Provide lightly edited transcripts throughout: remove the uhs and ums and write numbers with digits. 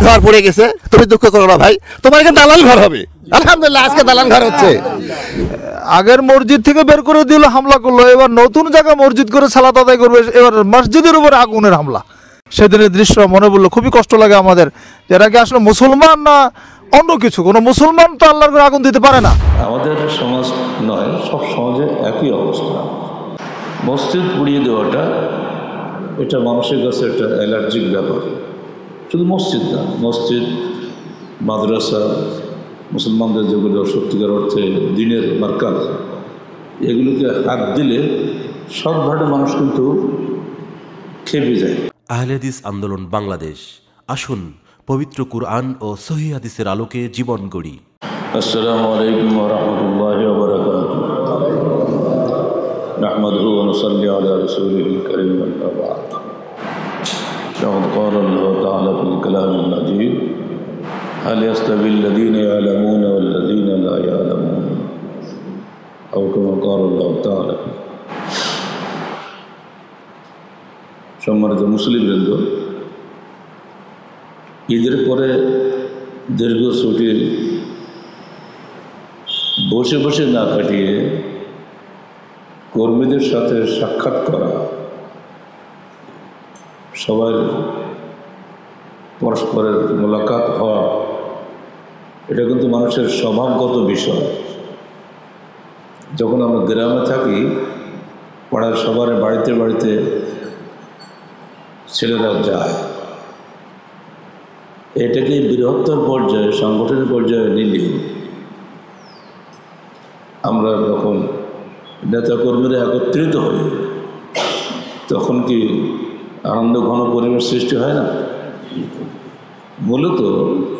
ঘর পড়ে গেছে, তুমি দুঃখ করো না ভাই, তোমার এখানে দালান ঘর হবে। আলহামদুলিল্লাহ আজকে দালান ঘর হচ্ছে। আগের মসজিদ থেকে বের করে দিল, হামলা করলো, এবার নতুন জায়গায় মসজিদ করে সালাত আদায় করবে, এবার মসজিদের উপরে আগুনের হামলা। সেদিনের দৃশ্য মনে পড়লো, খুবই কষ্ট লাগে আমাদের। এরা কি আসলে মুসলমান না অন্য কিছু? কোনো মুসলমান তো আল্লাহর ঘরে আগুন দিতে পারে না। আমাদের সমাজ নয়, সব সমাজে একই অবস্থা। মসজিদ পুড়িয়ে দেওয়াটা এটা মানুষের কাছে একটা অ্যালার্জিক ব্যাপার। শুধু মসজিদ না, মসজিদ, মাদ্রাসা, মুসলমানদের যেগুলো সত্যিকার অর্থে দিনের মার্কাজ, এগুলোকে হাত দিলে সব ধরনের মানুষ কিন্তু খেপে যায়। আহলে হাদিস আন্দোলন বাংলাদেশ, আসুন পবিত্র কুরআন ও সহিহ হাদিসের আলোকে জীবন গড়ি। আসসালামু আলাইকুম ওয়া রাহমাতুল্লাহি ওয়া বারাকাতুহু। নাহমাদুহু ওয়া নুসাল্লি আলা রাসূলিহিল কারীম, আম্মা বা'দ। ফাকাদ ক্বালা আল্লাহু তাআলা ফিল কালামিল মাজিদ, হাল ইয়াস্তাবিল্লাযীনা ইয়া'লামুনা ওয়াল্লাযীনা লা ইয়া'লামুন, আও কামা ক্বালা আল্লাহু তাআলা। সম্মানিত মুসলিমবৃন্দ, ঈদের পরে দীর্ঘ ছুটি বসে বসে না কাটিয়ে কর্মীদের সাথে সাক্ষাৎ করা, সবার পরস্পরের মোলাকাত হওয়া, এটা কিন্তু মানুষের স্বভাবগত বিষয়। যখন আমরা গ্রামে থাকি, পাড়ার সবার বাড়িতে বাড়িতে ছেলেরা যায়, এটাকে বৃহত্তর পর্যায়ে, সংগঠনের পর্যায়ে নিলে আমরা যখন নেতাকর্মীরা একত্রিত হই, তখন কি আনন্দ ঘন পরিবেশ সৃষ্টি হয় না? মূলত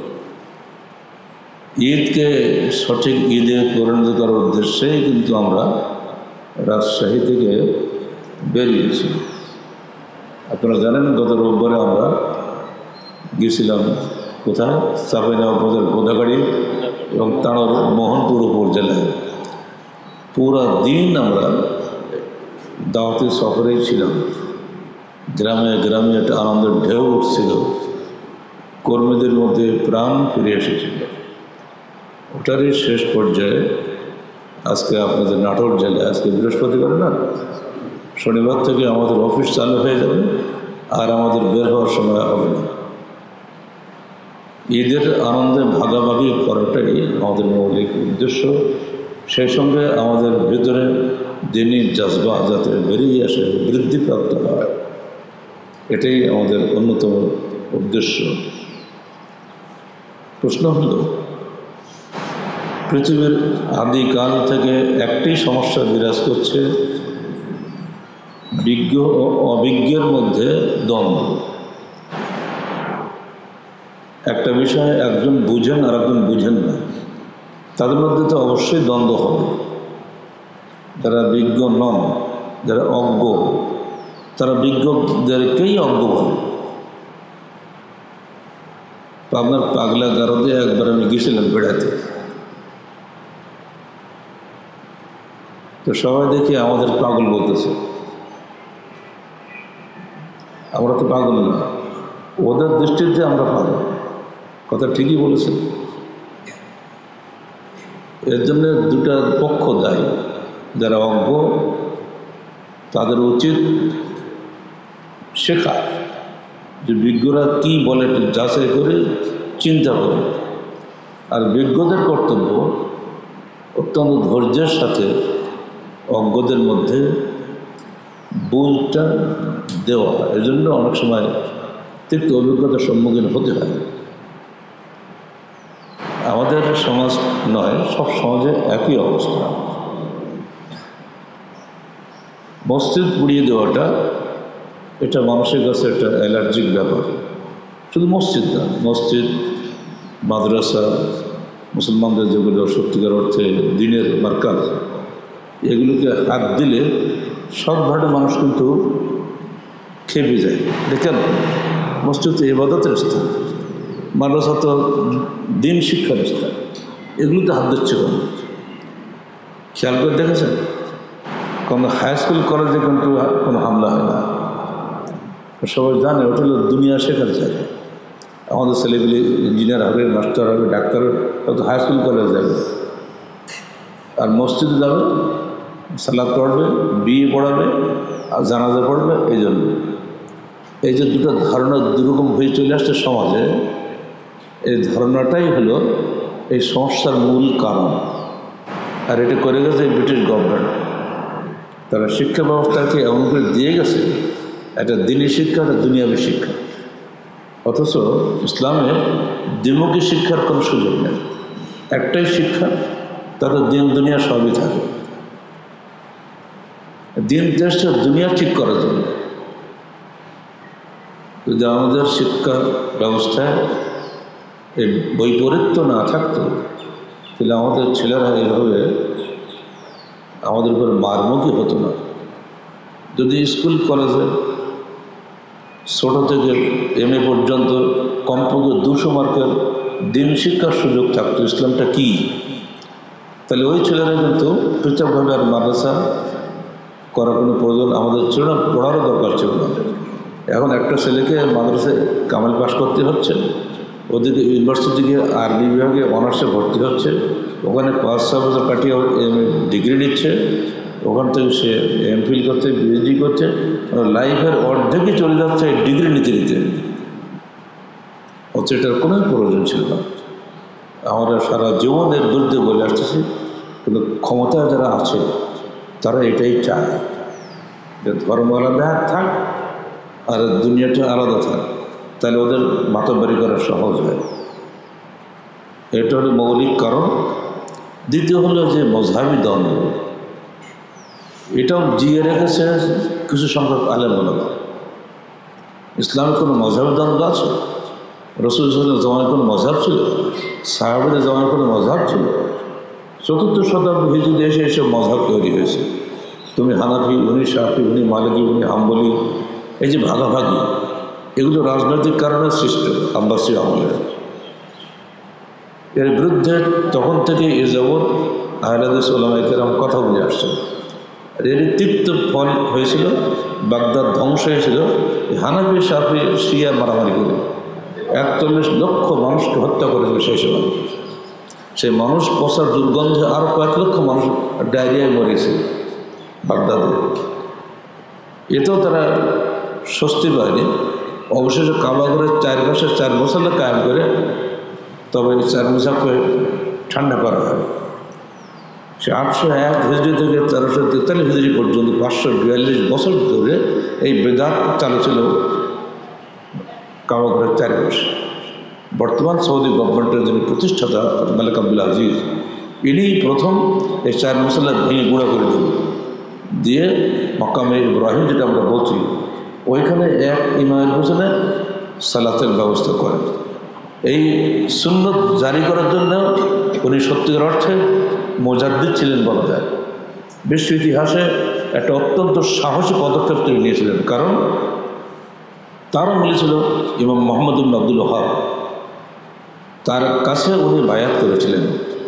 ঈদকে সঠিক ঈদে পরিণত করার উদ্দেশ্যেই কিন্তু আমরা রাজশাহী থেকে বেরিয়েছি। আপনারা জানেন, গত রোববারে আমরা গিয়েছিলাম কোথায়? চাঁপাইনবাবগঞ্জের গোদাগাড়ি এবং তাঁর মোহনপুর উপজেলায়। পুরা দিন আমরা দাওয়াতের সফরেই ছিলাম। গ্রামে গ্রামে একটা আনন্দের ঢেউ উঠছিল, কর্মীদের মধ্যে প্রাণ ফিরে এসেছিল। ওটারই শেষ পর্যায়ে আজকে আপনাদের নাটোর জেলায়, আজকে বৃহস্পতিবার না, শনিবার থেকে আমাদের অফিস চালু হয়ে যাবে, আর আমাদের বের হওয়ার সময় হবে না। ঈদের আনন্দে ভাগাভাগি করাটাই আমাদের মৌলিক উদ্দেশ্য। সেই সঙ্গে আমাদের ভিতরে দিনী জজবা যাতে বেরিয়ে আসে, বৃদ্ধিপ্রাপ্ত হয়, এটাই আমাদের অন্যতম উদ্দেশ্য। প্রশ্ন হল, পৃথিবীর আদিকাল থেকে একটি সমস্যা বিরাজ করছে, বিজ্ঞ ও অবিজ্ঞের মধ্যে দ্বন্দ্ব। একটা বিষয়ে একজন বুঝেন আর একজন বুঝেন না, তাদের মধ্যে তো অবশ্যই দ্বন্দ্ব হবে। যারা বিজ্ঞ নন, যারা অজ্ঞ, তারা বিজ্ঞদেরকেই অজ্ঞ বলে। আপনার পাগলা গারদে একবার আমি গিয়েছিলাম বেড়াতে, তো সবাই দেখি আমাদের পাগল বলতেছে। আমরা তো পাগল না, ওদের দৃষ্টিতে আমরা পাগল। কথা ঠিকই বলেছেন। এর জন্য দুটা পক্ষ দায়ী। যারা অজ্ঞ, তাদের উচিত শেখা যে বিজ্ঞরা কি বলে যাচাই করে চিন্তা করে। আর বিজ্ঞদের কর্তব্য অত্যন্ত ধৈর্যের সাথে অজ্ঞদের মধ্যে বুঝটা দেওয়া। এজন্য অনেক সময় তিক্ত অভিজ্ঞতার সম্মুখীন হতে হয়। আমাদের সমাজ নয়, সব সমাজে একই অবস্থা। মসজিদ পুড়িয়ে দেওয়াটা এটা মানুষের কাছে একটা অ্যালার্জিক ব্যাপার। শুধু মসজিদ না, মসজিদ, মাদ্রাসা, মুসলমানদের যেগুলো সত্যিকার অর্থে দিনের মার্কাজ, এগুলোকে হাত দিলে সব ধরনের মানুষ কিন্তু খেপে যায়। দেখেন, মসজিদ তো ইবাদতের স্থান, মাদ্রাসা তো দিন শিক্ষার স্থান, এগুলোতে হাত দিচ্ছে কেন? খেয়াল করে দেখেছেন? কোনো হাই স্কুল কলেজে কিন্তু কোনো হামলা হয় না। সবাই জানে ওটা হলো দুনিয়া শেখার জায়গা। আমাদের ছেলেগুলি ইঞ্জিনিয়ার হবে, মাস্টার হবে, ডাক্তার হবে, তো হাই স্কুল কলেজ যাবে, আর মসজিদে যাবে, সালাত পড়বে, বিয়ে পড়াবে আর জানাজা পড়বে। এই যে দুটো ধারণা দুরকম হয়ে চলে আসছে সমাজে, এই ধারণাটাই হলো এই সমস্যার মূল কারণ। আর এটা করে গেছে ব্রিটিশ গভর্নমেন্ট। তারা শিক্ষা ব্যবস্থাকে এমন করে দিয়ে গেছে, একটা দিনী শিক্ষা, একটা দুনিয়াবী শিক্ষা। অথচ ইসলামে দ্বিমুখী শিক্ষার কোনো সুযোগ নেই, একটাই শিক্ষা, তাতে দিন দুনিয়া সবই থাকে। দিন দেশটা দুনিয়া ঠিক করার জন্য যদি আমাদের শিক্ষা ব্যবস্থায় এই বৈপরীত্য না থাকতো, তাহলে আমাদের ছেলেরা এইভাবে আমাদের উপর মারমুখী হতো না। যদি স্কুল কলেজে ছোটো থেকে MA পর্যন্ত কমপক্ষে 200 মার্কের দিন শিক্ষার সুযোগ থাকতো, ইসলামটা কী, তাহলে ওই ছেলেরা কিন্তু পৃথকভাবে আর মাদ্রাসা করার কোনো প্রয়োজন আমাদের ছিল না, পড়ারও দরকার ছিল না। এখন একটা ছেলেকে মাদ্রাসায় কামাল পাস করতে হচ্ছে, ওদিকে ইউনিভার্সিটি গিয়ে আরবি বিভাগে অনার্সে ভর্তি হচ্ছে, ওখানে 5-6 বছর কাটিয়ে MA ডিগ্রি নিচ্ছে, ওখান থেকে সে MPhil করছে, PhD করছে, লাইফের অর্ধেকই চলে যাচ্ছে এই ডিগ্রি নিতে নিতে। অথচ এটার কোনো প্রয়োজন ছিল না। আমরা সারা জীবন এর বিরুদ্ধে বলে আসতেছি, কিন্তু ক্ষমতায় যারা আছে তারা এটাই চায় যে ধর্ম আলাদা থাক আর দুনিয়াটা আলাদা থাক, তাহলে ওদের মাতব্বরি করা সহজ হয়। এটা হলো মৌলিক কারণ। দ্বিতীয় হলো যে মজহাবি দ্বন্দ্ব, এটাও জিয়ে রেখেছে কিছু সংখ্যক আলেম ওলামা। ইসলামের কোনো মজহাবি দ্বন্দ্ব আছে? রাসূল সাল্লাল্লাহু আলাইহি ওয়াসাল্লামের জমানায় কোনো মজহাব ছিল? সাহাবাদের জমানায় কোনো মজহাব ছিল? 4th শতাব্দী হিজরিতে এসে এসব মজহাব তৈরি হয়েছে। তুমি হানাফি, উনি শাফি, উনি মালিকি, উনি হাম্বলি, এই যে ভাগাভাগি, এগুলো রাজনৈতিক কারণে সৃষ্ট আব্বাসী আমলের। এর বিরুদ্ধে তখন থেকে এ যাবৎ আহলে হাদিস উলামায়ে কেরাম কথা বলে আসছেন। এর তিক্ত ফল হয়েছিল, বাগদাদ ধ্বংস হয়েছিল হানাফি শাফি শিয়া মারামারি করে। 41 লক্ষ মানুষকে হত্যা করেছিল সেই সময়। সেই মানুষ পচার দুর্গন্ধে আরও কয়েক লক্ষ মানুষ ডায়রিয়ায় মরেছে বাগদাদে। এতেও তারা স্বস্তি পায়নি। অবশেষে কাবাগরের চারপাশে 4 মুসাল্লা কায়েম করে তবে 4 মুসাফকে ঠান্ডা করা হয়। সে 801 হিজরি থেকে 1343 হিজরি পর্যন্ত 542 বছর ধরে এই বেদাত চালু ছিল কাবাগরের চারপাশে। বর্তমান সৌদি গভর্নমেন্টের যিনি প্রতিষ্ঠাতা মালিক আব্দুল আজিজ, ইনি প্রথম এই 4 মুসাল্লা ভেঙে গুঁড়া করে দিলেন, দিয়ে মাকামে ইব্রাহিম যেটা আমরা বলছি ওইখানে এক ইমামের পিছনে সালাতের ব্যবস্থা করেন। এই সুন্নত জারি করার জন্য উনি সত্যিকার অর্থে মুজাদ্দিদ ছিলেন বলা যায়। বিশ্ব ইতিহাসে একটা অত্যন্ত সাহসী পদক্ষেপ তিনি নিয়েছিলেন, কারণ তারও মিলেছিল ইমাম মুহাম্মদ ইবনে আব্দুল ওয়াহাব, তার কাছে উনি বায়াত করেছিলেন।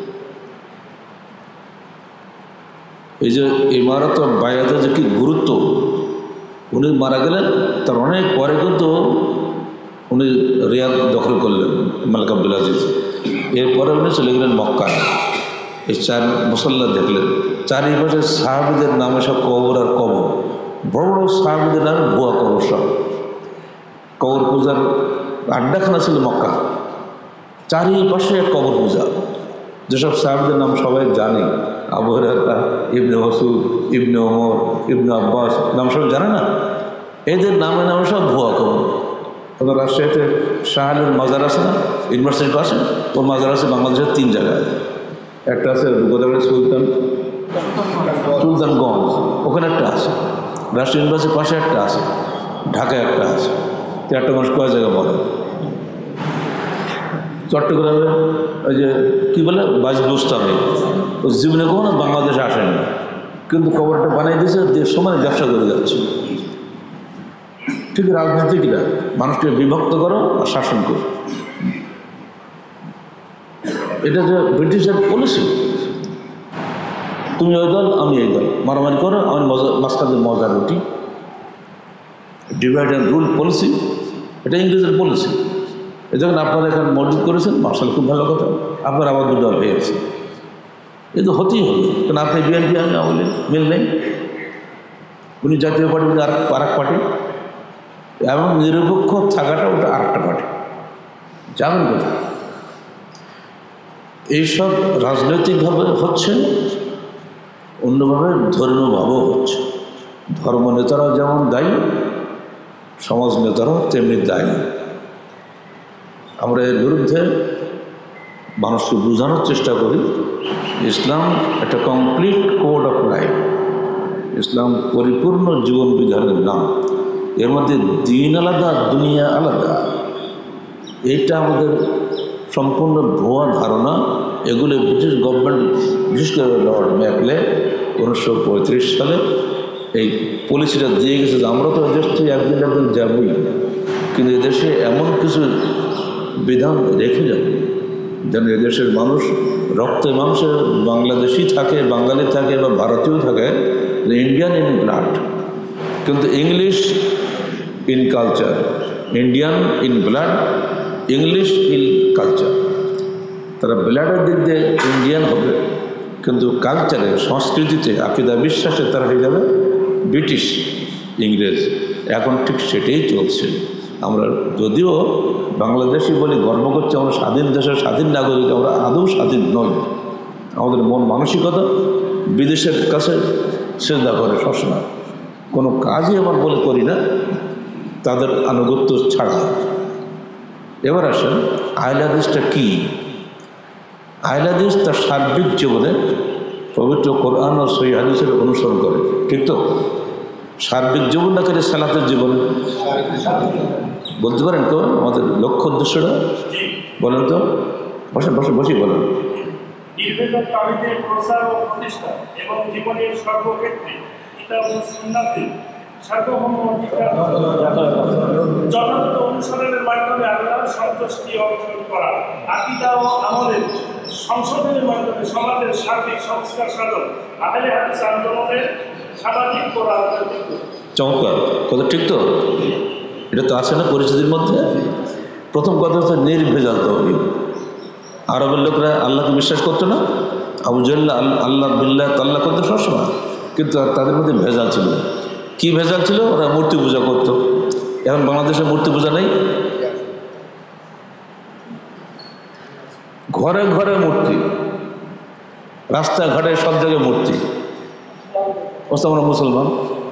এই যে ইমারত বায়াতের যে কি গুরুত্ব, উনি মারা গেলেন তার অনেক পরে কিন্তু উনি রিয়াদ দখল করলেন মালিক আব্দুল আজিজ। এরপরে উনি চলে গেলেন মক্কায়। এই 4 মুসাল্লা দেখলেন, চারিপাশে সাহাবীদের নামে সব কবর আর কবর, বড় বড় সাহাবীদের নামে ভুয়া কবর, সব কবর পূজার আড্ডাখানা ছিল মক্কা। চারিপাশে কবর পূজা, যেসব সাহাবীদের নাম সবাই জানে, আবু হুরায়রা, ইবনে মাসউদ, ইবনে ওমর, ইবনে আব্বাস, নাম সবাই জানে না? এদের নামে নামে সব ভুয়া কবর। তবে রাজশাহীতে শাহ আলীর মাজার আছে না, ইউনিভার্সিটির পাশে? ওর মাজার আছে বাংলাদেশের 3 জায়গায়। একটা আছে গোদাগাড়ি সুলতানগঞ্জ, ওখানে একটা আছে। রাজশাহী ইউনিভার্সিটির পাশে একটা আছে, ঢাকায় একটা আছে। 4টা মানুষ কয় জায়গা বলে। চট্টগ্রামে ওই যে কী বলে বাজবুস্তানি, ও জীবনে কখনো বাংলাদেশে আসেনি, কিন্তু কবরটা বানিয়ে দিয়েছে, দিয়ে সমান ব্যবসা করে যাচ্ছে। ঠিক রাজনীতিকরা মানুষকে বিভক্ত করো আর শাসন করো, এটা যে ব্রিটিশের পলিসি। তুমি ওই দল, আমি এই দল, মারামারি করো, আমি মাঝখানে মজা রুটি, ডিভাইড অ্যান্ড রুল পলিসি, এটা ইংরেজের পলিসি। যখন আপনারা এখানে মসজিদ করেছেন মার্শাল খুব ভালো কথা, আপনার আবার দুটো হয়েছে, এ তো হতেই হবে, কারণ আপনি বিএনপি আমি আমলে মিল নেই, উনি জাতীয় পার্টি, উনি আর এক পার্টি, এবং নিরপেক্ষ থাকাটা ওটা আর একটা পার্টি, যাবেন কোথায়? এইসব রাজনৈতিকভাবে হচ্ছে, অন্যভাবে ধর্মীয়ভাবেও হচ্ছে। ধর্ম নেতারাও যেমন দায়ী, সমাজ নেতারাও তেমনি দায়ী। আমরা এর বিরুদ্ধে মানুষকে বোঝানোর চেষ্টা করি ইসলাম একটা কমপ্লিট কোড অফ লাইফ, ইসলাম পরিপূর্ণ জীবন বিধানের নাম। এর মধ্যে দিন আলাদা, দুনিয়া আলাদা, এইটা আমাদের সম্পূর্ণ ভুয়া ধারণা। এগুলো ব্রিটিশ গভর্নমেন্ট, বিশেষ করে লর্ড ম্যাকলে 1935 সালে এই পলিসিটা দিয়ে গেছে যে আমরা তো এদেশ থেকে একদিন যাবই, কিন্তু এদেশে এমন কিছু বিধান রেখে যাবে যেন এদেশের মানুষ রক্তে মাংসে বাংলাদেশি থাকে, বাঙালি থাকে বা ভারতীয় থাকে, ইন্ডিয়ান ইন ব্লাড, কিন্তু English in culture, Indian in blood, English in culture. তারা ব্লাডের দিক দিয়ে ইন্ডিয়ান হবে, কিন্তু কালচারে, সংস্কৃতিতে, আকিদা বিশ্বাসে তারা হয়ে যাবে ব্রিটিশ, ইংরেজ। এখন ঠিক সেটাই চলছে। আমরা যদিও বাংলাদেশি বলে গর্ব করছি, আমরা স্বাধীন দেশের স্বাধীন নাগরিক, আমরা আদৌ স্বাধীন নই। আমাদের মন মানসিকতা বিদেশের কাছে সেজদা করে সবসময়, কোনো কাজই আমার বলে করি না তাদের আনুগত্য ছাড়া। এবার আসেন আহলে হাদিসটা কী? আহলে হাদিস তার সার্বিক জীবনে পবিত্র কোরআন ও সহিহ হাদিসের অনুসরণ করে, ঠিক তো? সার্বিক জীবন না করে সালাতের জীবনে বলতে পারেন তো আমাদের লক্ষ্য উদ্দেশ্যটা বলেন তো? বসে বসে বসেই বলেন। নির্ভেজাল তাওহীদের প্রচার ও প্রতিষ্ঠা এবং জীবনের সর্বক্ষেত্রে কিতাব ও সুন্নাতের সার্বভৌম অধিকার যথাযথ অনুসরণের মাধ্যমে আল্লাহর সন্তুষ্টি অর্জন করা, আকীদা ও আমলের সংশোধনের মাধ্যমে সমাজের সার্বিক সংস্কার সাধন আহলে হাদিস আন্দোলনের সামাজিক ও রাজনৈতিক। চমৎকার কথা, ঠিক তো? এটা তো আছে না পরিচিতির মধ্যে। প্রথম কথা হচ্ছে নির্ভেজাল তাওহীদ। আরবের লোকরা আল্লাহকে বিশ্বাস করতো না, আবু জাহল আল্লাহ বিল্লাহ তাল্লাহ করতো সবসময়, কিন্তু তাদের মধ্যে ভেজাল ছিল। কি ভেজাল ছিল? ওরা মূর্তি পূজা করতো। এখন বাংলাদেশে মূর্তি পূজা নেই, ঘরে ঘরে মূর্তি, রাস্তাঘাটে সব জায়গায় মূর্তি। অবশ্য আমরা মুসলমান।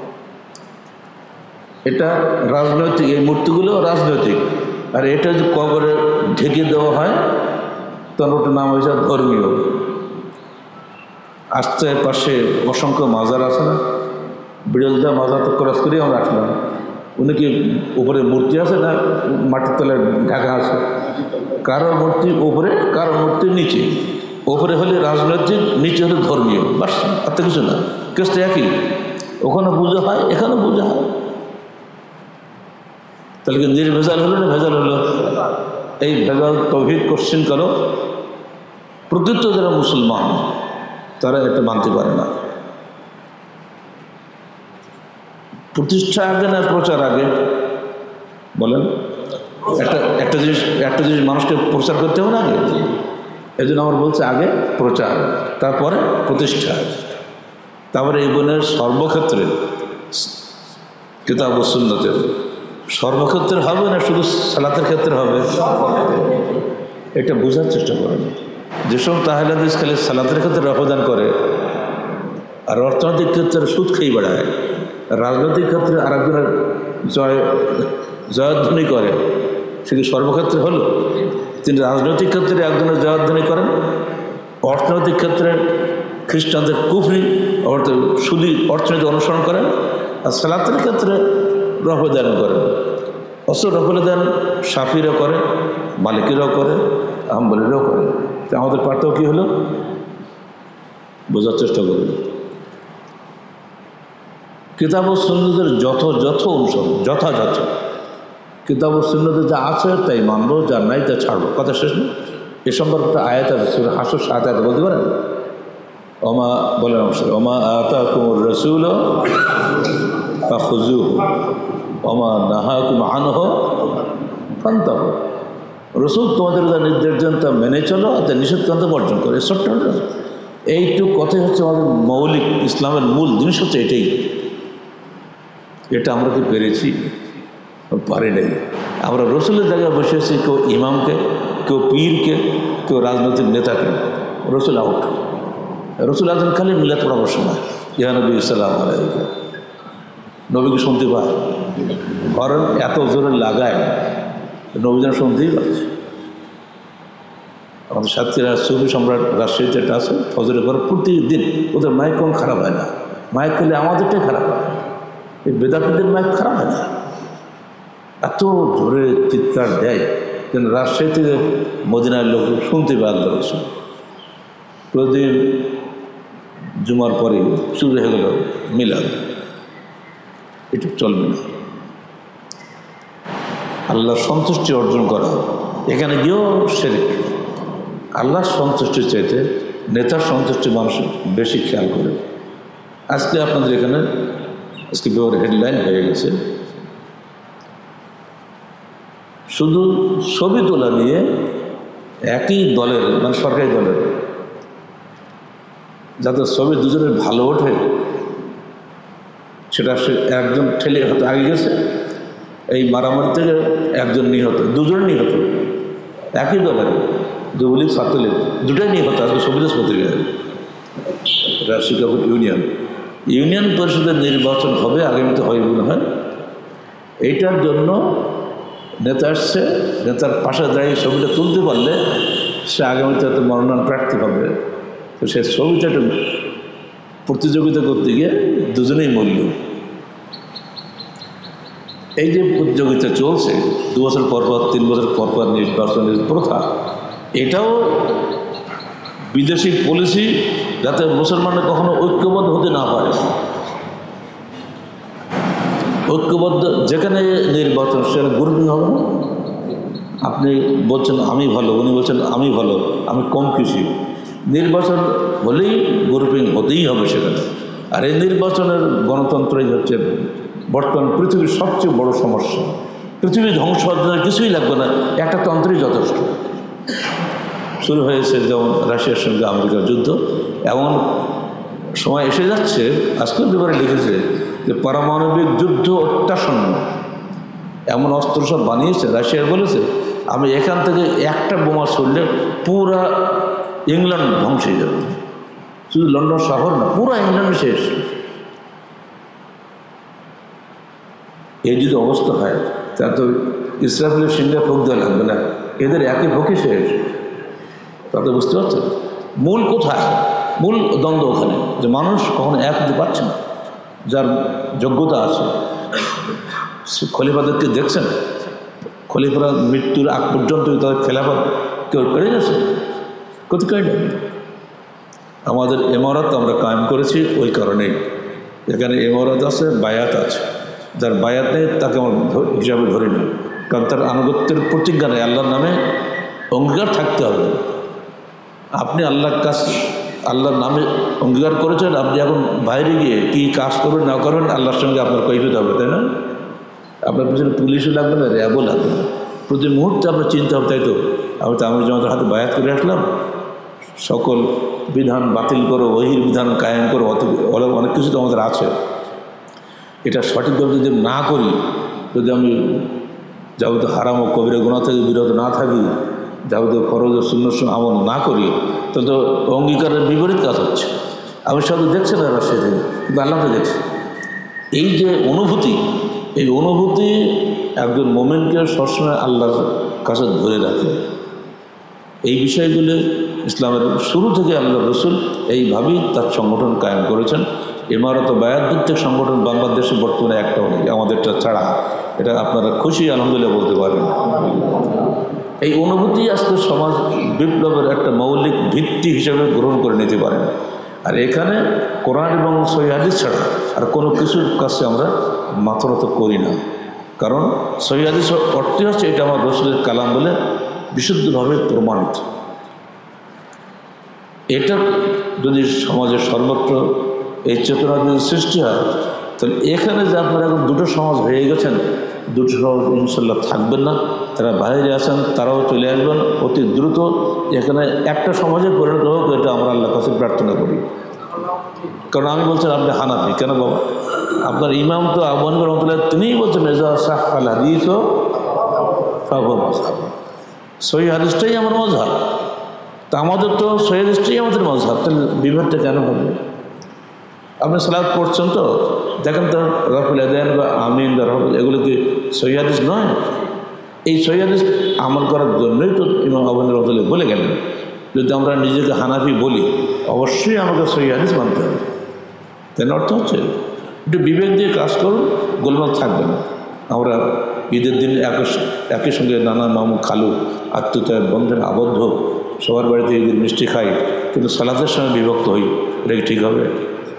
এটা রাজনৈতিক, এই মূর্তিগুলো রাজনৈতিক। আর এটা যদি কবরে ঢেকে দেওয়া হয় তখন ওটার নাম হয়েছে ধর্মীয়। আশেপাশে অসংখ্য মাজার আছে না, বিড়লদা মাজার তো ক্রস করেই আমরা আসলাম। উনি কি উপরে মূর্তি আছে না মাটির তলায় ঢাকা আছে? কারো মূর্তি উপরে, কারো মূর্তি নিচে। উপরে হলে রাজনৈতিক, নিচে হলে ধর্মীয়, বাস, আর তো কিছু না। কেসটা একই, ওখানে পুজো হয়, এখানে পুজো হয়। তাহলে কি নির্ভেজাল হলো না ভেজাল হলো? এই ভেজাল তাওহীদ কোশ্চেন করো, প্রকৃত যারা মুসলমান তারা এটা মানতে পারে না। প্রতিষ্ঠা আগে না প্রচার আগে? বলেন। একটা জিনিস মানুষকে প্রচার করতে হবে না আগে? এই জন্য আমার বলছে আগে প্রচার, তারপরে প্রতিষ্ঠা। তারপরে এই বোনের সর্বক্ষেত্রে কিতাব ও সুন্নতের সর্বক্ষেত্রে হবে না শুধু সালাতের ক্ষেত্রে হবে? এটা বোঝার চেষ্টা করেন। যেসব আহলে হাদিস খালি সালাতের ক্ষেত্রে অবদান করে আর অর্থনৈতিক ক্ষেত্রে সুদ খেয়ে বেড়ায়, রাজনৈতিক ক্ষেত্রে আরেকজনের জয়ধ্বনি করে, শুধু সর্বক্ষেত্রে হলো? তিনি রাজনৈতিক ক্ষেত্রে একজনের জয়ধ্বনি করেন, অর্থনৈতিক ক্ষেত্রে খ্রিস্টানদের কুফরি সুদী অর্থনীতি অনুসরণ করেন, আর সালাতের ক্ষেত্রে রফদান করেন। অথচ রফদান শাফিরাও করে, মালিকিরাও করে, হাম্বলিরাও করে। তো আমাদের পার্থক্য কী হলো? বোঝার চেষ্টা করুন। কিতাব ও সুন্নতের যথাযথ অনুসরণ, যথাযথ কিতাব ও সুন্নতে যা আছে তাই মানবো, যা নাই তা ছাড়বো। কথা শেষ না? এ সম্পর্কে আয়াত আছে, সূরা হাসর ৭ আয়াত বলতে পারেন? ওমা বলেন অবশ্যই, ওমা আতাকুমুর রাসূল ফাখুযুহু ওমা নাহাকুম আনহু ফান্তাহু। রসুল তোমাদের যা নির্দেশ দেন তা মেনে চলো, আর তা নিষেধ করেন তা বর্জন করো। ছোট্ট এইটুকু কথাই হচ্ছে আমাদের মৌলিক ইসলামের মূল জিনিস হচ্ছে এটাই। এটা আমরা কি পেরেছি? পারি নাই। আমরা রসুলের জায়গায় বসে আছি, কেউ ইমামকে, কেউ পীরকে, কেউ রাজনৈতিক নেতাকে। রসুল আউট। রসুল আছেন খালি মিলাদ পড়াবার সময়, ইয়া নবী ইসলাম আলাইকা, নবীকে শুনতে পায়, কারণ এত জোরে লাগায় নবীজন শুনতেই পাচ্ছে। আমাদের সাতক্ষীরা সুফি সম্রাট রাজশাহীতে একটা আছে, ফজরের পর প্রতিদিন ওদের মাইক কম খারাপ হয় না। মাইক খেলে আমাদেরটাই খারাপ হয়, এই বেদাতিদের মাইক খারাপ হয় না, এত জোরে চিৎকার দেয় যেন রাজশাহী থেকে মদিনার লোক শুনতে পায় আল্লাহ রসুল। প্রতিদিন জুমার পরে শুরু হয়ে গেল মিলাদ, এটা চলবে না। আল্লাহর সন্তুষ্টি অর্জন করা, এখানে গিয়েও শিরক। আল্লাহর সন্তুষ্টির চাইতে নেতার সন্তুষ্টি মানুষ বেশি খেয়াল করে। আজকে আপনাদের এখানে আজকে ব্যাপারে হেডলাইন হয়ে গেছে, শুধু ছবি তোলা নিয়ে একই দলের, মানে সরকারি দলের, যাতে ছবি দুজনের ভালো ওঠে সেটা সে একজন ঠেলে হয়তো আগে গেছে, এই মারামারি থেকে একজন নিহত, দুজন নিহত, একই দলের, যুবলীগ ছাত্রলীগ দুটাই নিহত। আজকে সবিদেশ পত্রিকায় রাজশাহী কাপুর ইউনিয়ন পরিষদের নির্বাচন হবে, আগামীতে হয় মনে হয়। এইটার জন্য নেতা আসছে, নেতার পাশে দাঁড়িয়ে ছবিটা তুলতে পারলে সে আগামীতে হয়তো মনোনয়ন প্রার্থী হবে। তো সে ছবিটা প্রতিযোগিতা করতে গিয়ে দুজনেই মূল্য। এই যে প্রতিযোগিতা চলছে 2 বছর পর পর 3 বছর পর পর নির্বাচনের প্রথা, এটাও বিদেশি পলিসি, যাতে মুসলমানরা কখনো ঐক্যবদ্ধ হতে না পারে। ঐক্যবদ্ধ যেখানে নির্বাচন সেখানে গ্রুপিং হবে না। আপনি বলছেন আমি ভালো, উনি বলছেন আমি ভালো, আমি কম খুশি। নির্বাচন হলেই গ্রুপিং হতেই হবে সেখানে। আর এই নির্বাচনের গণতন্ত্রই হচ্ছে বর্তমান পৃথিবীর সবচেয়ে বড় সমস্যা। পৃথিবী ধ্বংস হওয়ার জন্য কিছুই লাগবে না, একটা তন্ত্রই যথেষ্ট। শুরু হয়েছে যেমন রাশিয়ার সঙ্গে আমেরিকার যুদ্ধ, এমন সময় এসে যাচ্ছে, আজকে ব্যাপারে লিখেছে যে পারমাণবিক যুদ্ধ অত্যাসন্ন, এমন অস্ত্র সব বানিয়েছে। রাশিয়ার বলেছে আমি এখান থেকে একটা বোমা ছড়লে পুরা ইংল্যান্ড ধ্বংস হয়ে যাবে, শুধু লন্ডন শহর না, পুরো ইংল্যান্ড শেষ। এই যদি অবস্থা হয় তা তো ইসরায়েলের সঙ্গে ভোগ দেওয়া লাগবে না, এদের একই ভোগে শেষ। তাতে বুঝতে পারছেন মূল কোথায়, মূল দ্বন্দ্ব ওখানে, যে মানুষ কখনো এক হতে পারছে না। যার যোগ্যতা আছে, খলিফাদেরকে দেখছেন, খলিফারা মৃত্যুর আগ পর্যন্ত তাদের খেলাফত কেউ করে গেছে, কোথায় নেই। আমাদের ইমারত আমরা কায়েম করেছি ওই কারণেই, এখানে ইমারত আছে, বায়াত আছে। যার বায়াত নেই তাকে আমার হিসাবে ধরি না, কারণ তার আনুগত্যের প্রতিজ্ঞা নেই। আল্লাহর নামে অঙ্গীকার থাকতে হবে। আপনি আল্লাহর কাছে আল্লাহর নামে অঙ্গীকার করেছেন, আপনি এখন বাইরে গিয়ে কী কাজ করবেন না করবেন আল্লাহর সঙ্গে আপনার কৈফিয়ত হবে, তাই না? আপনার পিছনে পুলিশও লাগবে না, র্যাবও লাগবে না, প্রতি মুহূর্তে আপনার চিন্তা হবে। তাই তো আমি তো আমি জমাতের হাতে বায়াত করে আসলাম, সকল বিধান বাতিল করো, ওহির বিধান কায়েম করো, অনেক কিছু তো আমাদের আছে। এটা সঠিকভাবে যদি না করি, যদি আমি যাবতীয় হারাম ও কবিরা গুনাহ থেকে বিরত না থাকি, যাবতীয় ফরজ ও সুন্নাহ আমল না করি, তাহলে তো অঙ্গীকারের বিপরীত কাজ হচ্ছে। আমি সব দেখছি না রাশিয়া থেকে, কিন্তু আল্লাহ তো দেখছি। এই যে অনুভূতি, এই অনুভূতি একজন মোমেনকে সবসময় আল্লাহর কাছে ধরে রাখে। এই বিষয়গুলো ইসলামের শুরু থেকে আল্লাহ রসুল এইভাবেই তার সংগঠন কায়েম করেছেন। ইমারত বায়াত ভিত্তিক সংগঠন বাংলাদেশে বর্তমানে একটাও নেই, আমাদেরটা ছাড়া। এটা আপনারা খুশি আলহামদুলিল্লাহ বলতে পারেন। এই অনুভূতি আজকে সমাজ বিপ্লবের একটা মৌলিক ভিত্তি হিসেবে গ্রহণ করে নিতে পারেন। আর এখানে কোরআন এবং সহিহ হাদিস ছাড়া আর কোনো কিছুর কাছে আমরা মাথানত করি না, কারণ সহিহ হাদিস অর্থই হচ্ছে এটা আমার রসুলের কালাম বলে বিশুদ্ধভাবে প্রমাণিত। এটা যদি সমাজের সর্বত্র এই চেতনা যদি সৃষ্টি হয়, তাহলে এখানে যে আপনারা এখন দুটো সমাজ হয়ে গেছেন, দুটো সমাজ ইনশাল্লাহ থাকবেন না। যারা বাইরে আছেন তারাও চলে আসবেন অতি দ্রুত, এখানে একটা সমাজে পরিণত হোক, এটা আমরা আল্লাহর কাছে প্রার্থনা করি। কারণ আমি বলছেন আপনি হানাফি, কেন বাবা? আপনার ইমাম তো আবু হানিফা রাহমাতুল্লাহ তিনিই বলছেন এজা সাহহাল হাদিস ফাহুয়া মাযহাব, সহিহ হাদিসটাই আমার মাযহাব। তা আমাদের তো সহিহ হাদিসটাই আমাদের মাযহাব, তাহলে বিভেদটা কেন হবে? আপনি সালাত পড়ছেন তো দেখেন তো রফুল আদান বা আমিন বা রফুল, এগুলো কি সহিহ হাদিস নয়? এই সহিহ হাদিস আমল করার জন্যই তো ইমাম আবু হানিফা রাহমাতুল্লাহ বলে গেলেন, যদি আমরা নিজেকে হানাফি বলি অবশ্যই আমাকে সহিহ হাদিস মানতে হবে। তাই অর্থ হচ্ছে একটু বিবেক দিয়ে কাজ করুন, গোলমাল থাকবে না। আমরা ঈদের দিন একই সঙ্গে নানা মামু খালু আত্মীয়তার বন্ধনে আবদ্ধ, সবার বাড়িতে ঈদের মিষ্টি খাই, কিন্তু সালাতের সময় বিভক্ত হই, এটা কি ঠিক হবে?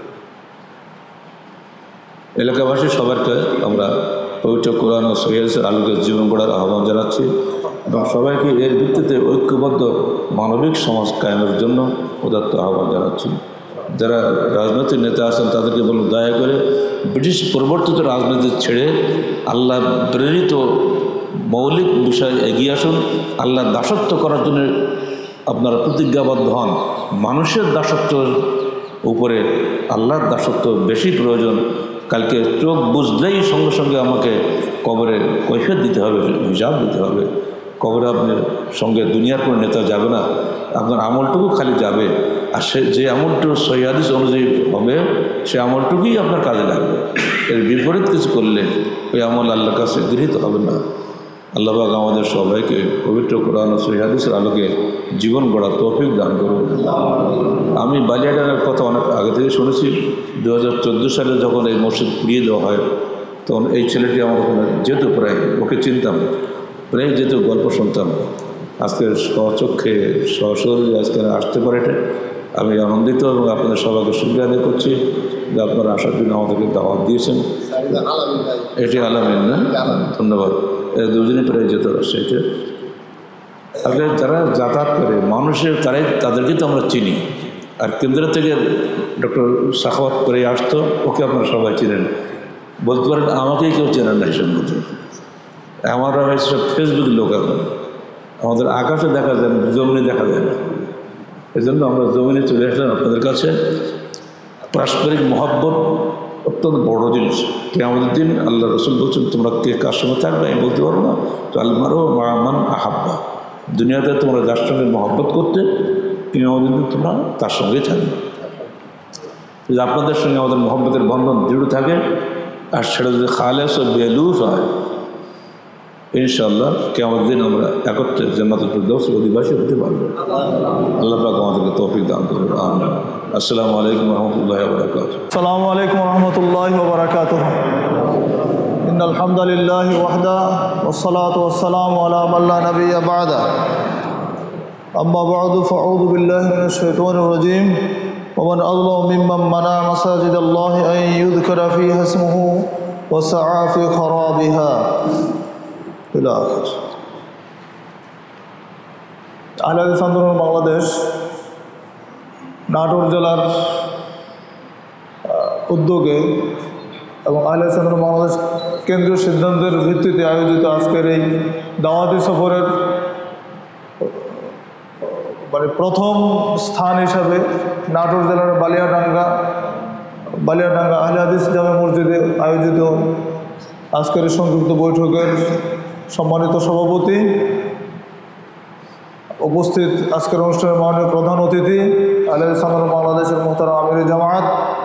এলাকাবাসী সবাইকে আমরা পবিত্র কোরআন ও সহিহ হাদিসের আলোকে জীবন গড়ার আহ্বান জানাচ্ছি এবং সবাইকে এর ভিত্তিতে ঐক্যবদ্ধ মানবিক সমাজ কায়েমের জন্য উদাত্ত আহ্বান জানাচ্ছি। যারা রাজনৈতিক নেতা আছেন তাদেরকে বলুন দয়া করে ব্রিটিশ প্রবর্তিত রাজনীতি ছেড়ে আল্লাহ প্রেরিত মৌলিক বিষয়ে এগিয়ে আসুন। আল্লাহর দাসত্ব করার জন্য আপনারা প্রতিজ্ঞাবদ্ধ হন। মানুষের দাসত্বের উপরে আল্লাহর দাসত্ব বেশি প্রয়োজন। কালকে চোখ বুঝলেই সঙ্গে সঙ্গে আমাকে কবরে কৈফিয়ত দিতে হবে, হিসাব দিতে হবে। কবরে আপনার সঙ্গে দুনিয়ার কোনো নেতা যাবে না, আপনার আমলটুকু খালি যাবে। আর সে যে আমলটুকু সহিহ হাদিস অনুযায়ী হবে সে আমলটুকুই আপনার কাজে লাগবে। এর বিপরীত কিছু করলে ওই আমল আল্লাহর কাছে গৃহীত হবে না। আল্লাহ পাক আমাদের সবাইকে পবিত্র কোরআন ও সহিহ হাদিসের আলোকে জীবন গড়ার তৌফিক দান করুন। আমি বালিয়াডাঙ্গার কথা অনেক আগে থেকে শুনেছি। 2014 সালে যখন এই মসজিদ পুড়িয়ে দেওয়া হয় তখন এই ছেলেটি আমার ওখানে যেত, প্রায় ওকে চিনতাম, প্রায় যেত, গল্প শুনতাম। আজকে স্বচক্ষে সশরীরে আজকে আসতে পারে, এটা আমি আনন্দিত এবং আপনাদের সবাইকে সুবিধা আদায় করছি যে আপনারা আসার জন্য আমাদেরকে দাওয়াত দিয়েছেন। এটি আলামিন না? ধন্যবাদ। দুজনই প্রায় যেত রাজশাহীতে। আগে যারা যাতায়াত করে মানুষের তাদেরকে তো আমরা চিনি। আর কেন্দ্র থেকে ডক্টর সাখাওয়াত করে আসতো, ওকে আপনারা সবাই চিনেন। বলতে পারেন আমাকেই কেউ চেনেন না হিসাব মতো। আমরা হয়েছে ফেসবুকের লোক, এখন আমাদের আকাশে দেখা যায় না, জমিনে দেখা যায় না। এই জন্য আমরা জমিনে চলে আসলাম আপনাদের কাছে। পারস্পরিক মহব্বত অত্যন্ত বড় জিনিস। কিয়ামতের দিন আল্লাহ রসুল বলছেন তোমরা কে কার সঙ্গে থাকবে আমি বলতে পারবো না, তো আলমারও মামান আহাব্বা, দুনিয়াতে তোমরা যার সঙ্গে মহব্বত করতে কিয়ামতের দিন তোমরা তার সঙ্গেই থাকবে। যদি আপনাদের সঙ্গে আমাদের মহব্বতের বন্ধন দৃঢ় থাকে আর সেটা যদি খালেস ও বেলুস হয়, ইনশাআল্লাহ কিয়ামতের দিন আমরা একত্রে জান্নাতুল ফিরদাউসের অধিবাসী হতে পারবো। আল্লাহ পাক আমাদেরকে তৌফিক দান করুন। আমিন। আসসালামু আলাইকুম ওয়া রাহমাতুল্লাহি ওয়া বারাকাতুহু। আসসালামু আলাইকুম ওয়া রাহমাতুল্লাহি ওয়া বারাকাতুহু। ইন্নাল হামদালিল্লাহি ওয়াহদা ওয়াসসালাতু ওয়াসসালামু আলা মান লা নাবিয়্যা বা'দা। আম্মা বা'দু ফাআউযু বিল্লাহি মিনাশ শাইতানির রাজীম। ওয়া মান আযলামু মিম্মান মানা'a মাসাজিদাল্লাহি আন ইউযকারা ফীহা ইসমুহু ওয়া সা'a ফী খারাবিহা ইলা আখির। আহলে হাদিস আন্দোলন বাংলাদেশ নাটোর জেলার উদ্যোগে এবং আহলে হাদিস আন্দোলন বাংলাদেশ কেন্দ্রীয় সিদ্ধান্তের ভিত্তিতে আয়োজিত আজকের এই দাওয়াতি সফরের প্রথম স্থান হিসাবে নাটোর জেলার বালিয়াডাঙ্গা আহলে হাদিস জামে মসজিদে আয়োজিত আজকের এই সংযুক্ত বৈঠকের সম্মানিত সভাপতি, উপস্থিত আজকের অনুষ্ঠানের মাননীয় প্রধান অতিথি আহলে হাদিস আন্দোলন বাংলাদেশের মোহতারাম আমির জামায়াত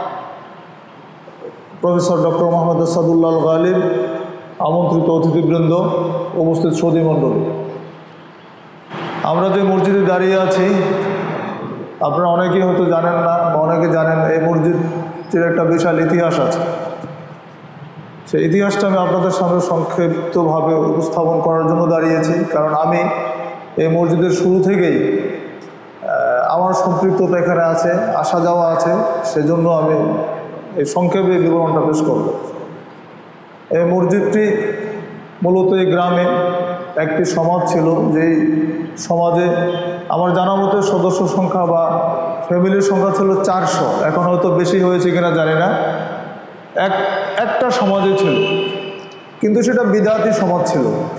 প্রফেসর ডক্টর মোহাম্মদ আসাদুল্লাহ আল গালিব, আমন্ত্রিত অতিথিবৃন্দ, উপস্থিত সৌদি মণ্ডলী, আমরা যে মসজিদে দাঁড়িয়ে আছি আপনারা অনেকেই হয়তো জানেন না বা অনেকে জানেন এই মসজিদটির একটা বিশাল ইতিহাস আছে। সেই ইতিহাসটা আমি আপনাদের সামনে সংক্ষিপ্তভাবে উপস্থাপন করার জন্য দাঁড়িয়েছি, কারণ আমি এই মসজিদের শুরু থেকেই আমার সম্পৃক্ততা এখানে আছে, আসা যাওয়া আছে, সেজন্য আমি এই সংক্ষেপে বিবরণটা পেশ করব। এই মসজিদটি মূলত এই গ্রামে একটি সমাজ ছিল, যেই সমাজে আমার জানা মতে সদস্য সংখ্যা বা ফ্যামিলির সংখ্যা ছিল 400, এখন হয়তো বেশি হয়েছে কিনা জানি না। একটা সমাজে ছিল, কিন্তু সেটা বিদআতি সমাজ ছিল।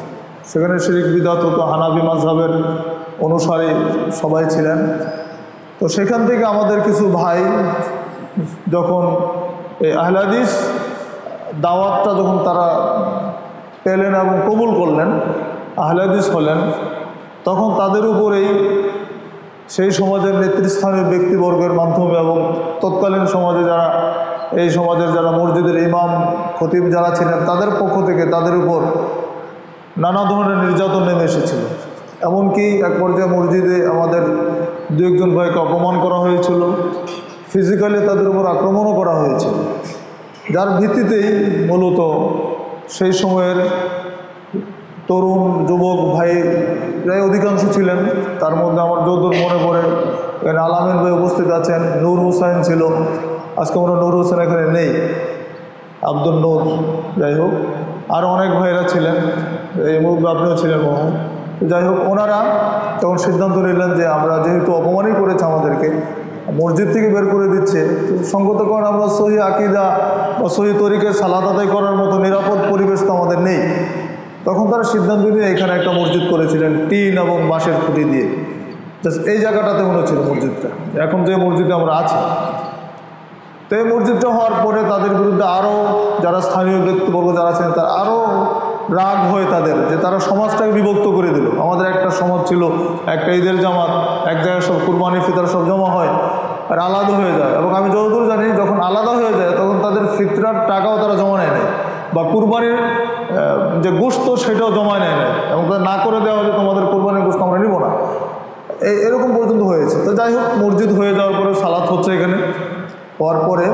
সেখানে শিরক বিদআত হতো, হানাফি মাযহাবের অনুসারী সবাই ছিলেন। তো সেখান থেকে আমাদের কিছু ভাই যখন এই আহলে হাদিস দাওয়াতটা যখন তারা পেলেন এবং কবুল করলেন, আহলে হাদিস হলেন, তখন তাদের উপরেই সেই সমাজের নেতৃস্থানীয় ব্যক্তিবর্গের মাধ্যমে এবং তৎকালীন সমাজে যারা এই সমাজের যারা মসজিদের ইমাম খতিব যারা ছিলেন তাদের পক্ষ থেকে তাদের উপর নানা ধরনের নির্যাতন নেমে এসেছিল। এমনকি এক পর্যায়ে মসজিদে আমাদের দু একজন ভাইকে অপমান করা হয়েছিল, ফিজিক্যালি তাদের উপর আক্রমণও করা হয়েছিল, যার ভিত্তিতেই মূলত সেই সময়ের তরুণ যুবক ভাইরাই অধিকাংশ ছিলেন। তার মধ্যে আমার যতদূর মনে পড়ে এখানে আলামিন ভাই উপস্থিত আছেন, নূর হুসাইন ছিল, আজকে আমরা নূর হোসেন এখানে নেই, আব্দুল নূর, যাই হোক আরও অনেক ভাইরা ছিলেন, এই মুরব্বী আপনিও ছিলেন মোহন। যাই হোক ওনারা তখন সিদ্ধান্ত নিলেন যে আমরা যেহেতু অপমানই করেছে আমাদেরকে, মসজিদ থেকে বের করে দিচ্ছে, সঙ্গত কারণ আমরা সহি আকিদা বা সহি তরিকে সালাত আদায় করার মতো নিরাপদ পরিবেশ তো আমাদের নেই। তখন তারা সিদ্ধান্ত নিয়ে এখানে একটা মসজিদ করেছিলেন টিন এবং বাঁশের খুঁটি দিয়ে। জাস্ট এই জায়গাটাতে মনে হচ্ছিল মসজিদটা, এখন যে মসজিদে আমরা আছি। তো এই মসজিদটা হওয়ার পরে তাদের বিরুদ্ধে আরও যারা স্থানীয় ব্যক্তিবর্গ যারা ছিলেন তারা আরও রাগ হয় তাদের, যে তারা সমাজটাকে বিভক্ত করে দিল। আমাদের একটা সমাজ ছিল, একটা ঈদের জামাত, এক জায়গায় সব কুরবানি ফিতর সব জমা হয় আর আলাদা হয়ে যায়। এবং আমি যতদূর জানি যখন আলাদা হয়ে যায় তখন তাদের ফিতরার টাকাও তারা জমা নেয় নাই, বা কুরবানির যে গোশত সেটাও জমা নেয় নাই, এবং তাদের না করে দেওয়া হয় যে তোমাদের কুরবানির গোশত আমরা নিব না, এরকম পর্যন্ত হয়েছে। তো যাই হোক মসজিদ হয়ে যাওয়ার পরে সালাত হচ্ছে এখানে, হওয়ার পরে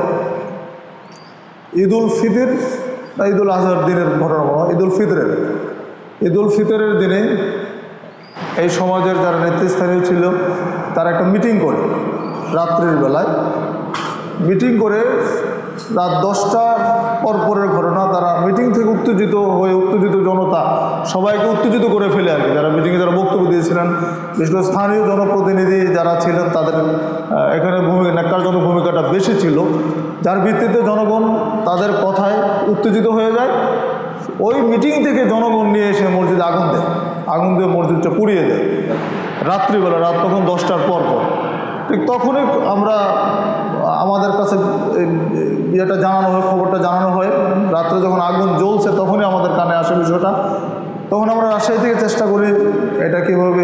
ঈদুল ফিতর না ঈদুল আজহার দিনের ঘটনা বলা, ঈদুল ফিতরের দিনে এই সমাজের যারা নেতৃস্থানীয় ছিল তারা একটা মিটিং করে, রাত্রির বেলায় মিটিং করে, রাত 10টার পরের ঘটনা। তারা মিটিং থেকে উত্তেজিত হয়ে, উত্তেজিত জনতা সবাইকে উত্তেজিত করে ফেলে আর কি, যারা মিটিংয়ে যারা বক্তব্য দিয়েছিলেন, বিশেষ করে স্থানীয় জনপ্রতিনিধি যারা ছিলেন তাদের এখানে ন্যাক্কারজনক ভূমিকাটা বেশি ছিল, যার ভিত্তিতে জনগণ তাদের কথায় উত্তেজিত হয়ে যায়। ওই মিটিং থেকে জনগণ নিয়ে এসে মসজিদে আগুন দেয়, আগুন দিয়ে মসজিদটা পুড়িয়ে দেয় রাত্রিবেলা, রাত তখন 10টার পর। ঠিক তখনই আমাদের কাছে ইয়েটা জানানো হয়, খবরটা জানানো হয়, রাত্রে যখন আগুন জ্বলছে তখনই আমাদের কানে আসে বিষয়টা। তখন আমরা রাজশাহী থেকে চেষ্টা করি এটা কীভাবে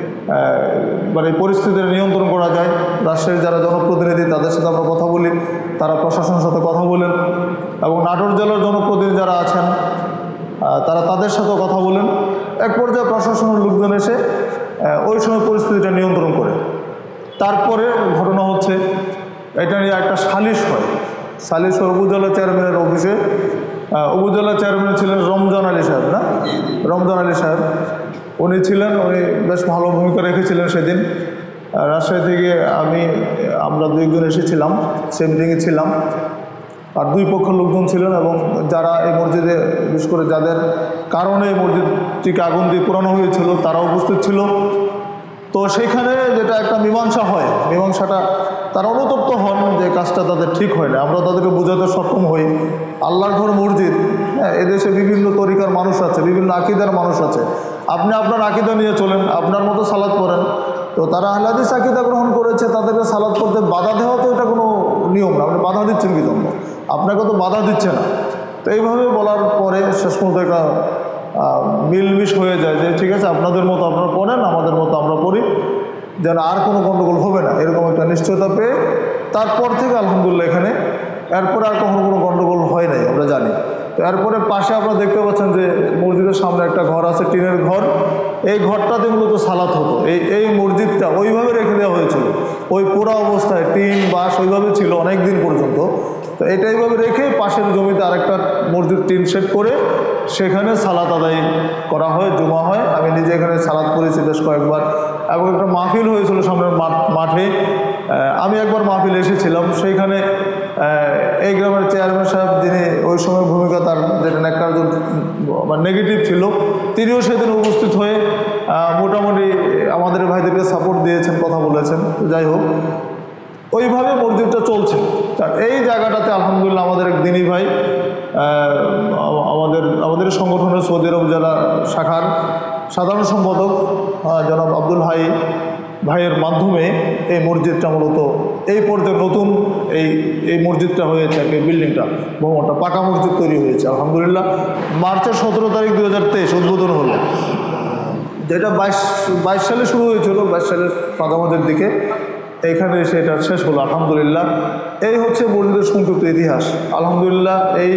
মানে পরিস্থিতির নিয়ন্ত্রণ করা যায়। রাজশাহীর যারা জনপ্রতিনিধি তাদের সাথে আমরা কথা বলি, তারা প্রশাসনের সাথে কথা বলেন, এবং নাটোর জেলার জনপ্রতিনিধি যারা আছেন তারা তাদের সাথেও কথা বলেন। এক পর্যায়ে প্রশাসনের লোকজন এসে ওই সময় পরিস্থিতিটা নিয়ন্ত্রণ করে। তারপরে ঘটনা হচ্ছে এটা নিয়ে একটা সালিশ হয়, উপজেলা চেয়ারম্যানের অফিসে। উপজেলা চেয়ারম্যান ছিলেন রমজান আলী সাহেব, না রমজান আলী সাহেব উনি ছিলেন, উনি বেশ ভালো ভূমিকা রেখেছিলেন সেদিন। রাজশাহী থেকে আমরা 2 জন এসেছিলাম, সে মিটিংয়ে ছিলাম, আর 2 পক্ষের লোকজন ছিলেন, এবং যারা এই মসজিদে বিশেষ করে যাদের কারণে এই মসজিদটিকে আগুন দিয়ে পোড়ানো হয়েছিল তারা উপস্থিত ছিল। তো সেইখানে যেটা একটা মীমাংসা হয়, মীমাংসাটা তারা অনুতপ্ত হন যে কাজটা তাদের ঠিক হয় না। আমরা তাদেরকে বোঝাতে সক্ষম হই আল্লাহর ঘর মসজিদ, হ্যাঁ, এদেশে বিভিন্ন তরিকার মানুষ আছে, বিভিন্ন আকিদার মানুষ আছে, আপনি আপনার আকিদা নিয়ে চলেন, আপনার মতো সালাত পড়েন। তো তারা আহলে হাদিস আকিদা গ্রহণ করেছে, তাদেরকে সালাত করতে বাধা দেওয়া তো এটা কোনো নিয়ম না, আপনি বাধা দিচ্ছেন কি জন্য, আপনাকে তো বাধা দিচ্ছে না। তো এইভাবে বলার পরে শেষ পর্যন্ত একটা মিলমিশ হয়ে যায় যে ঠিক আছে আপনাদের মতো আপনারা পড়েন, আমাদের মতো আমরা পড়ি, যেন আর কোনো গণ্ডগোল হবে না, এরকম একটা নিশ্চয়তা পেয়ে তারপর থেকে আলহামদুলিল্লাহ এখানে এরপরে আর কখনো কোনো গণ্ডগোল হয় নাই, আমরা জানি। তো এরপরে পাশে আপনারা দেখতে পাচ্ছেন যে মসজিদের সামনে একটা ঘর আছে, টিনের ঘর, এই ঘরটাতে মূলত সালাত হতো। এই মসজিদটা ওইভাবে রেখে দেওয়া হয়েছিল, ওই পুরো অবস্থায় টিন বাঁশ ওইভাবে ছিল অনেক দিন পর্যন্ত। তো এটা এইভাবে রেখে পাশের জমিতে আরেকটা মসজিদ টিন শেড করে সেখানে সালাত আদায় করা হয়, জুমা হয়। আমি নিজে এখানে সালাত করেছি বেশ কয়েকবার, এবং একটা মাহফিল হয়েছিল সামনের মাঠে, আমি একবার মাহফিল এসেছিলাম। সেইখানে এই গ্রামের চেয়ারম্যান সাহেব, যিনি ওই সময় ভূমিকা তার যেটা ন্যাক্কারজন নেগেটিভ ছিল, তিনিও সেদিন উপস্থিত হয়ে মোটামুটি আমাদের ভাইদেরকে সাপোর্ট দিয়েছেন, কথা বলেছেন। যাই হোক, ওইভাবে মসজিদটা চলছে। এই জায়গাটাতে আলহামদুলিল্লাহ আমাদের এক দিনী ভাই আমাদের সংগঠনের সৌদি আরব জেলা শাখার সাধারণ সম্পাদক জনাব আব্দুল হাই ভাইয়ের মাধ্যমে এই মসজিদটা মূলত এই পর্যায়ে নতুন এই মসজিদটা হয়েছে, এই বিল্ডিংটা ভবনটা পাকা মসজিদ তৈরি হয়েছে আলহামদুলিল্লাহ। মার্চের 17 তারিখ 2023 উদ্বোধন হলো, যেটা 22 সালে শুরু হয়েছিল, 22 সালের মাঝামাঝির দিকে এখানে এসে এটা শেষ হলো আলহামদুলিল্লাহ। এই হচ্ছে মসজিদের সংক্ষিপ্ত ইতিহাস আলহামদুলিল্লাহ। এই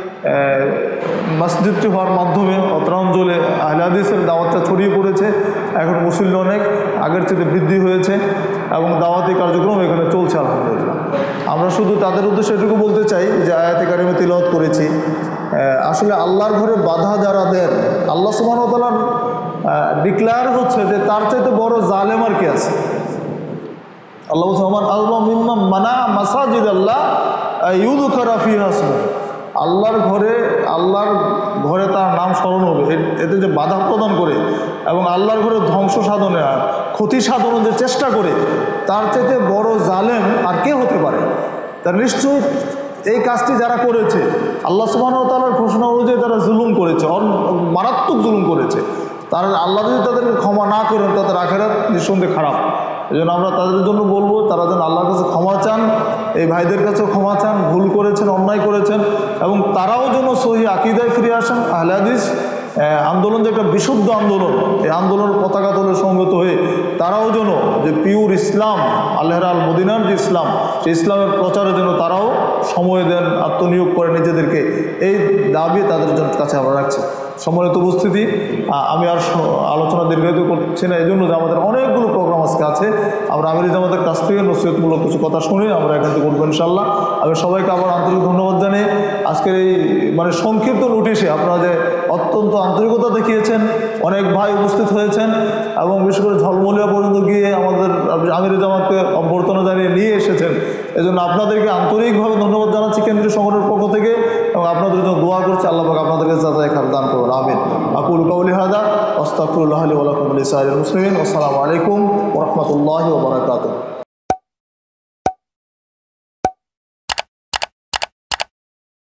মসজিদটি হওয়ার মাধ্যমে অত্র অঞ্চলে আহলে হাদিসের দাওয়াতটা ছড়িয়ে পড়েছে। এখন মুসল্লি অনেক আগের চেয়ে বৃদ্ধি হয়েছে এবং দাওয়াতি কার্যক্রম এখানে চলছে আলহামদুলিল্লাহ। আমরা শুধু তাদের উদ্দেশ্যে এটুকু বলতে চাই যে আয়াতে কারিমে তিলাওয়াত করেছি, আসলে আল্লাহর ঘরে বাধা যারা দেন, আল্লাহ সুবহানাহু ওয়া তাআলা ডিক্লেয়ার হচ্ছে যে তার চাইতে বড় জালেম আর কি আছে। আল্লাহ বলছে ওমান আল্লাহ মিম্মা মানা মাসাজিদ আল্লাহ ইউযকারা ফিহা ইসমুহু, আল্লাহর ঘরে তার নাম স্মরণ হবে, এতে যে বাধা প্রদান করে এবং আল্লাহর ঘরে ধ্বংস সাধনে ক্ষতি সাধনের যে চেষ্টা করে, তার চাইতে বড় জালেম আর কে হতে পারে? তার নিশ্চয়ই এই কাজটি যারা করেছে আল্লাহ সুবহানাহু ওয়া তাআলার ঘোষণা অনুযায়ী তারা জুলুম করেছে, মারাত্মক জুলুম করেছে। তারা আল্লাহ যদি তাদেরকে ক্ষমা না করেন তাদের আখিরাত নিঃসন্দেহে খারাপ। এই জন্য আমরা তাদের জন্য বলবো তারা যেন আল্লাহর কাছে ক্ষমা চান, এই ভাইদের কাছেও ক্ষমা চান, ভুল করেছেন, অন্যায় করেছেন, এবং তারাও যেন সহি আকীদায় ফিরে আসেন। আহলে হাদিস আন্দোলন যে একটা বিশুদ্ধ আন্দোলন, এই আন্দোলনের পতাকা তলে সংগত হয়ে তারাও যেন যে পিওর ইসলাম, আল্লাহর আল মদিনার যে ইসলাম, সেই ইসলামের প্রচারের জন্য তারাও সময় দেন, আত্মনিয়োগ করে নিজেদেরকে, এই দাবি তাদের জন্য কাছে আমরা রাখছি। সম্মানিত উপস্থিতি, আমি আর আলোচনা দীর্ঘায়িত করছি না, এই জন্য যে আমাদের অনেকগুলো প্রোগ্রাম আজকে আছে। আমরা আমির জামাতের কাছ থেকে নসিহতমূলক কিছু কথা শুনে আমরা এখান থেকে করবো ইনশাল্লাহ। আমি সবাইকে আবার আন্তরিক ধন্যবাদ জানিয়ে আজকের এই সংক্ষিপ্ত নোটিশে আপনারা যে অত্যন্ত আন্তরিকতা দেখিয়েছেন, অনেক ভাই উপস্থিত হয়েছেন এবং বিশেষ করে ঝলমলিয়া পর্যন্ত গিয়ে আমাদের আমির জামাতকে অভ্যর্থনা জানিয়ে নিয়ে এসেছেন, এজন্য আপনাদেরকে আন্তরিকভাবে ধন্যবাদ জানাচ্ছি কেন্দ্রীয় সংগঠনের পক্ষ থেকে, এবং আপনাদের জন্য দোয়া করছি আল্লাহ পাক আপনাদেরকে যাচাই খার দান করবেন। আমিন। আকুলু কাউলি হাদা ওয়াস্তাগফিরুল্লাহ লি ওয়া লাকুম ওয়া লিসাইরিল মুসলিমিন। আসসালামু আলাইকুম ওয়া রাহমাতুল্লাহি ওয়া বারাকাতুহু।